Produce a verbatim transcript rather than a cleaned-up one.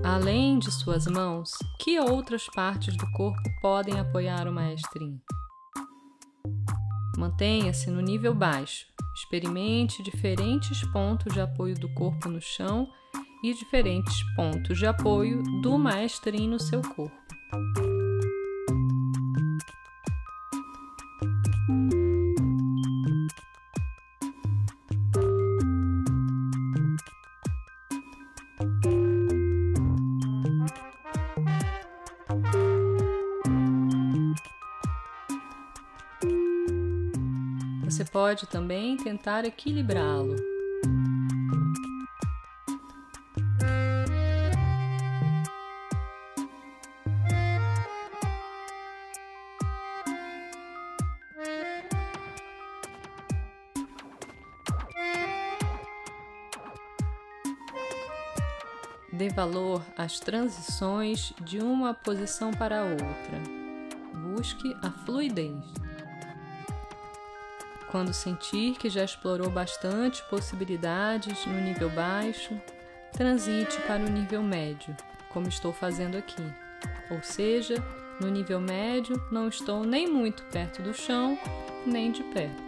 Além de suas mãos, que outras partes do corpo podem apoiar o maestrin? Mantenha-se no nível baixo. Experimente diferentes pontos de apoio do corpo no chão e diferentes pontos de apoio do maestrin no seu corpo. Você pode também tentar equilibrá-lo. Dê valor às transições de uma posição para outra. Busque a fluidez. Quando sentir que já explorou bastante possibilidades no nível baixo, transite para o nível médio, como estou fazendo aqui. Ou seja, no nível médio não estou nem muito perto do chão, nem de perto.